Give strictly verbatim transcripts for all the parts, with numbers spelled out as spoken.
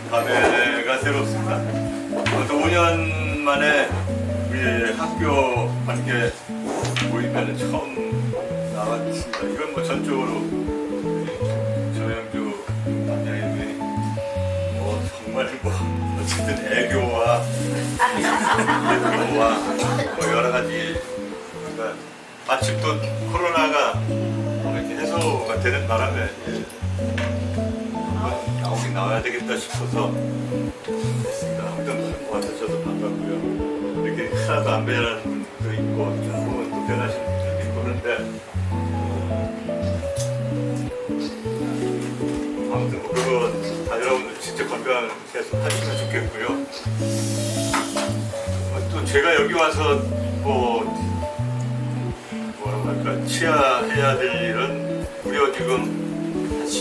감회가 새롭습니다. 또 오 년 만에 우리 학교 관계 모임에는 처음 나왔습니다. 이건 뭐 전적으로 정영주 단장님이 뭐 정말 뭐 어쨌든 애교와 애교와 뭐 여러 가지, 그러니까 마침 또 코로나가 이렇게 해소가 되는 바람에 한번 나오긴 나와야 되겠다 싶어서 했습니다. 아무튼 와서 저도 반갑고요. 이렇게 하나도 안 변하는 분도 있고 조금은 또 변하시는 분들도 있고 그런데 아무튼 뭐 그거 다 여러분들 진짜 건강 계속 하시면 좋겠고요. 또 제가 여기 와서 뭐 뭐라고 할까 치아해야 될 일은 무려 지금 한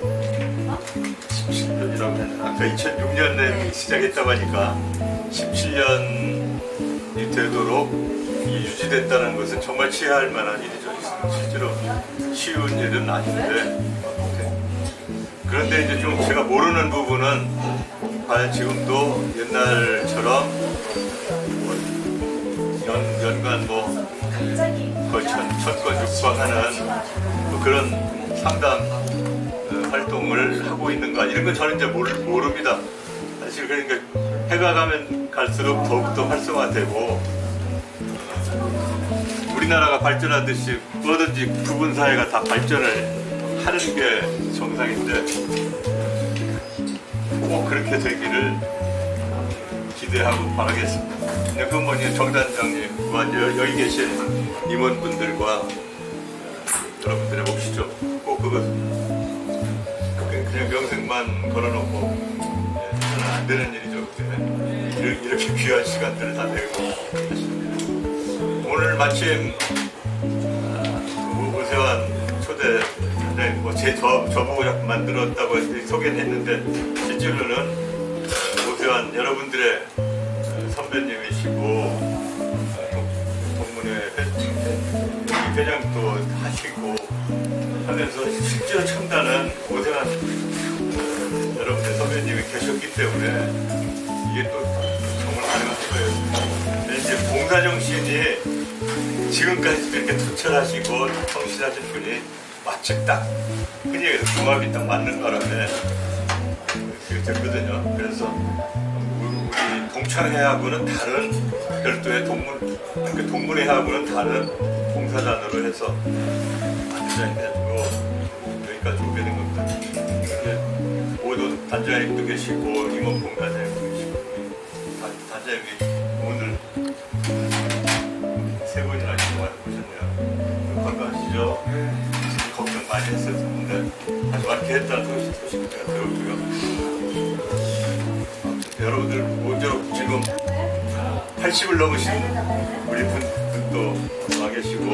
십칠 년이라고 했나? 아까 이천육 년에 시작했다고 하니까 십칠 년이 되도록 유지됐다는 것은 정말 치아할 만한 일이죠. 실제로 쉬운 일은 아닌데, 그런데 이제 좀 제가 모르는 부분은 과연 지금도 옛날처럼 뭐 연, 연간 뭐 거의 천, 천건 육박하는 뭐 그런 상담 어, 활동을 하고 있는 거 이런 건 저는 이제 모르, 모릅니다. 사실 그러니까 해가 가면 갈수록 더욱더 활성화되고 우리나라가 발전하듯이 뭐든지 부분 사회가 다 발전을 하는 게 정상인데 꼭 그렇게 되기를 기대하고 바라겠습니다. 그건 뭐냐, 정 단장님과 여기 계신 임원분들과 여러분들의 몫이죠. 꼭 그것 그냥 명색만 걸어놓고 저는 안 되는 일이죠. 이렇게 귀한 시간들을 다 내고 하십니다. 오늘 마침 오세환 초대 단장님 뭐 제 저 저보고 자꾸 만들었다고 소개는 했는데 실제로는 오세환 여러분들의 선배님이시고 동문회 회장도 하시고 하면서 실제로 첨단은 오세환 여러분들 선배님이 계셨기 때문에 이게 또 정말 가능한 거예요. 근데 이제 봉사 정신이 지금까지 이렇게 투철하시고 성실하신 분이 마침 딱 흔히 얘기해서 궁합이 딱 맞는 바람에 그렇게 됐거든요. 그래서 우리 동창회하고는 다른 별도의 동문, 그러니까 동문회하고는 다른 봉사단으로 해서 단장이 되고 여기까지 오게 된 겁니다. 오도 단장님도 계시고 임원봉 단장님도 계시고 단장님이 오늘 세 번이나 지금 와보셨네요. 건강하시죠? 걱정 많이 했었는데 아주 많게 했다는 소식, 소식 제가 들었고요. 여러분들 모쪼록 지금 팔십을 넘으신 우리 분들도 와 계시고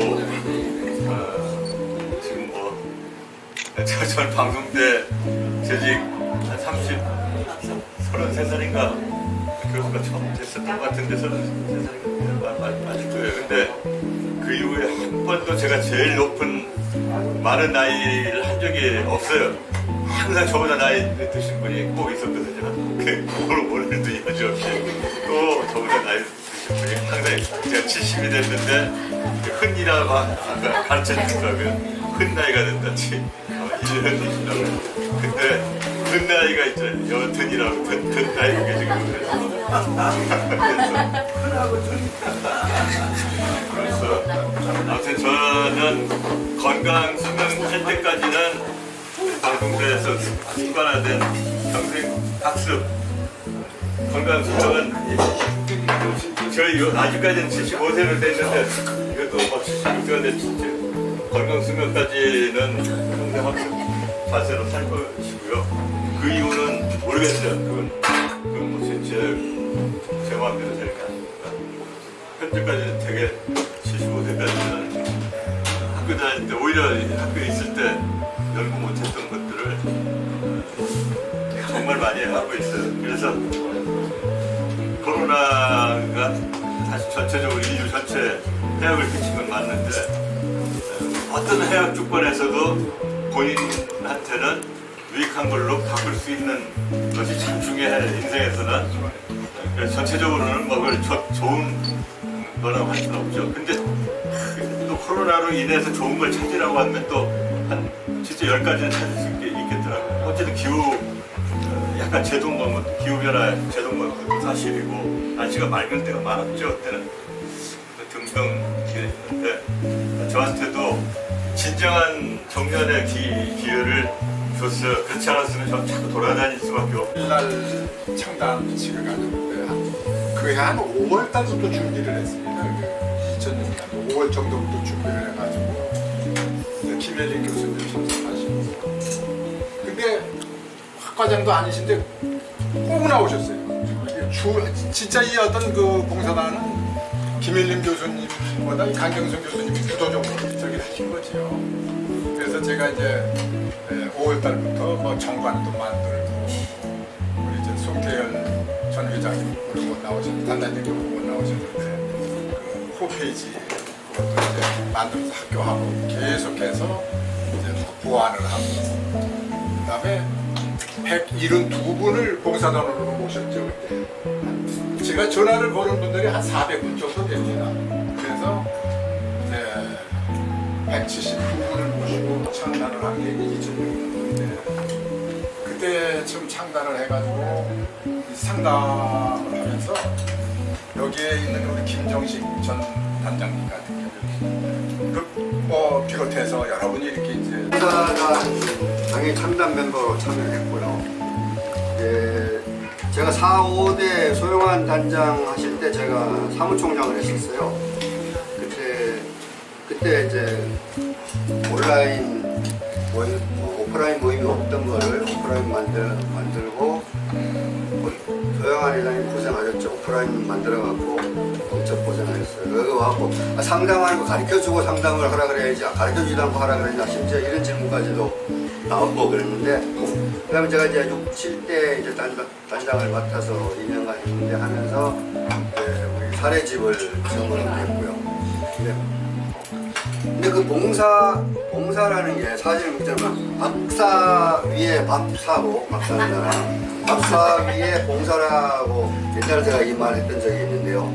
어, 지금 뭐 제가 전 방송 때 재직 한 삼십, 서른세 살인가 교수가 처음 됐었던 것 같은데 서른세 살인가 맞을 거예요. 근데 그 이후에 한 번도 제가 제일 높은 많은 나이를 한 적이 없어요. 항상 저보다 나이 드신 분이 꼭 있었거든요. 그 오늘도 여지없이 또 저보다 나이 드신 분이 항상 제가 칠십이 됐는데 흔이라고 가르쳐 주더라고요. 흔 나이가 된다지 일 년이시라고. 근데 큰 나이가 있잖아요. 여튼이라고 큰, 큰 나이가 계시고 그래서 그래서 아무튼 저는 건강 수명할 때까지는 방송대에서 습관화된 평생 학습 건강 수명은 저희 아직까지는 칠십오 세를 됐는데 이것도 막 칠십육 세가 된 진짜 건강 수명까지는 평생 학습 자세로 살 것이고요. 그 이유는 모르겠어요. 그건 그건 뭐 제 제 마음대로 될 게 아니니까 현재까지는 되게 칠십오 세까지는 학교 다닐 때 오히려 학교에 있을 때 연구 못했던 것들을 정말 많이 하고 있어요. 그래서 코로나가 다시 전체적으로 인류 전체 해악을 끼친 건 맞는데 어떤 해악 주권에서도 본인한테는 유익한 걸로 바꿀 수 있는 것이 참 중요해. 인생에서는. 그래서 전체적으로는 뭐 그걸 좋은 거나 할 수는 없죠. 근데 또 코로나로 인해서 좋은 걸 찾으라고 하면 또 한 진짜 열 가지는 찾을 수 있게, 있겠더라고요. 어쨌든 기후, 약간 제동건, 기후변화 제동건 것도 사실이고, 날씨가 맑은 때가 많았죠. 그때는 등등 있는데, 저한테도 진정한 정년의 기, 기회를 줬어요. 그렇지 않았으면 전 자꾸 돌아다닐 수밖에 없고. 날 창단식을 가졌는데 그해 한 오월 달부터 준비를 했습니다. 그 이천육 년 오월 정도부터 준비를 해가지고 김혜린 교수님 참석하시고, 근데 학과장도 아니신데 꼭 나오셨어요. 주, 진짜 이 어떤 그 봉사단은 김일림 교수님보다 강경순 교수님이 주도적으로 저기 하신 거지요. 그래서 제가 이제 오월 달부터 뭐 정관도 만들고, 우리 이제 송태현 전 회장님 못 나오셨는데, 단단히도 못 나오셨는데 그 홈페이지 그것도 이제 만들어서 학교하고 계속해서 이제 뭐 보완을 하고, 그다음에 백칠십이 분을 봉사단으로 모셨죠. 그때 제가 전화를 거는 분들이 한 사백 분 정도 됩니다. 그래서 이제 백칠십구 분을 모시고 창단을 한 게 이천육 년도인데, 그때 처음 창단을 해가지고 상담을 하면서 여기에 있는 우리 김정식 전 단장님 같은 경우 뭐 비롯해서 여러분이 이렇게 이제 제가 당연히 창단 멤버로 참여했고요. 예, 제가 사, 오 대 소영한 단장 하실 때 제가 사무총장을 했었어요. 그때 그때 이제 온라인 모임, 오프라인 모임이 없던 거를 오프라인 만들, 만들고, 소영한 회장님 고생하셨죠. 오프라인 만들어갖고 엄청 고생하셨어요. 그거 와갖고 아, 상담하는 거 가르쳐주고 상담을 하라 그래야지, 가르쳐주지도 않고 하라 그랬나, 심지어 이런 질문까지도 나오고 그랬는데, 그 다음에 제가 이제 육, 칠 대 이제 단장, 단장을 맡아서 이 년간 했는데 하면서 이제 우리 사례집을 지원을 했고요. 근데, 근데 그 봉사, 봉사라는 게 사실은 그렇잖아요. 박사 위에 밥사고, 박사는 박사 위에 봉사라고 옛날에 제가 이 말 했던 적이 있는데요.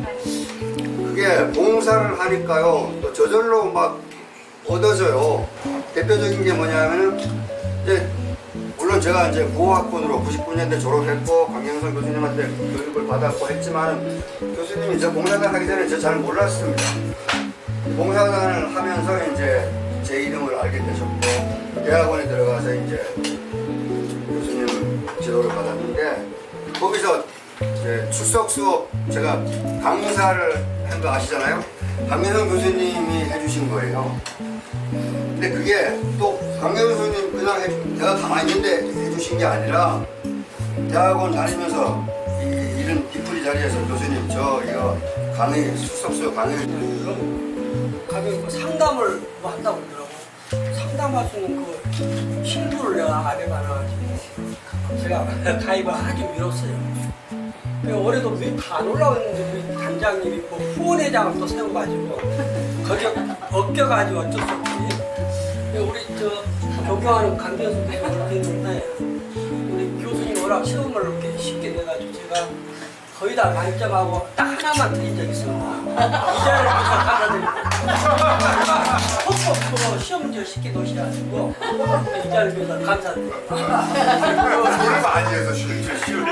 그게 봉사를 하니까요, 또 저절로 막 얻어져요. 대표적인 게 뭐냐면은, 이제 물론 제가 이제 구호학번으로 구십구 년대 졸업했고 강경선 교수님한테 교육을 받았고 했지만, 교수님이 저 봉사단 하기 전에 저 잘 몰랐습니다. 봉사단을 하면서 이제 제 이름을 알게 되셨고, 대학원에 들어가서 이제 교수님 지도를 받았는데, 거기서 이제 출석 수업 제가 강사를 한 거 아시잖아요. 강경선 교수님이 해주신 거예요. 근데 그게 또 강경선 교수님 그냥 해, 내가 가만히 있는데 해주신 게 아니라, 대학원 다니면서 이, 이런 뒤풀이 자리에서 교수님 저 이거 강의 출석 수업 강의 가면 상담을 뭐 한다고 그러더라고. 상담할 수 있는 그 신부를 내가 안 해봐가지고 제가 가입을 아주 미뤘어요. 올해도 안 올라오는데 우리 단장님이 뭐 후원회장을 또 세워가지고 거기에 엮여가지고 어쩔 수 없지. 우리 저 존경하는 강경수 교수님 있는데, 우리 교수님 워낙 시험을 이렇게 쉽게 내가지고 제가 거의 다 만점하고 딱 하나만 틀린 적이 있습니다. 이자를 위해서 감사드립니다. 톡톡 시험 문제를 쉽게 놓으셔가지고 이자를 위해서 감사드립니다. 돈을 많이 해서 쉬울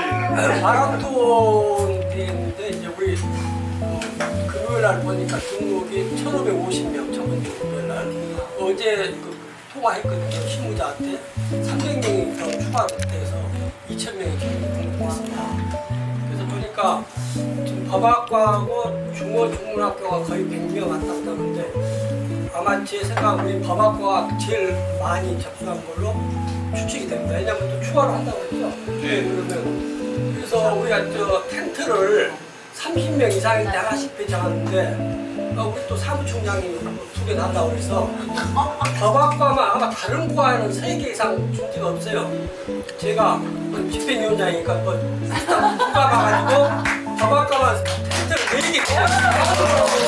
마라톤 대회인데, 이제 우리 어, 금요일날 보니까 등록이 천오백오십 명, 저번 주 금요일날 어제 그 통화했거든요. 실무자한테 삼백 명이 더 추가돼서 이천 명이 등록했습니다. 그래서 보니까 지금 법학과하고 중어중문학교가 거의 백 명 왔다 갔다 하는데, 아마 제 생각 우리 법학과가 제일 많이 접수한 걸로 추측이 됩니다. 왜냐면 또 추가를 한다고 했죠. 네. 그러면 그래서 우리가 저 텐트를 삼십 명 이상일 때 하나씩 배정하는데, 어, 우리 또 사무총장이 두 개 난다고 그래서 법학과만 아마 다른 과에는 세 개 이상 준 데가 없어요. 제가 집행위원장이니까 뭐 일단 뽑아가지고 법학과만 텐트를 네 개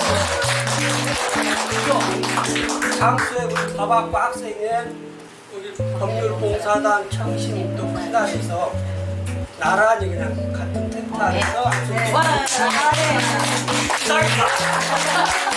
장수에 우리 법학과 학생회 우리 법률봉사단, 청심 또 클라스에서 나란히 그냥 같은 텐트 안에서 와, 잘해.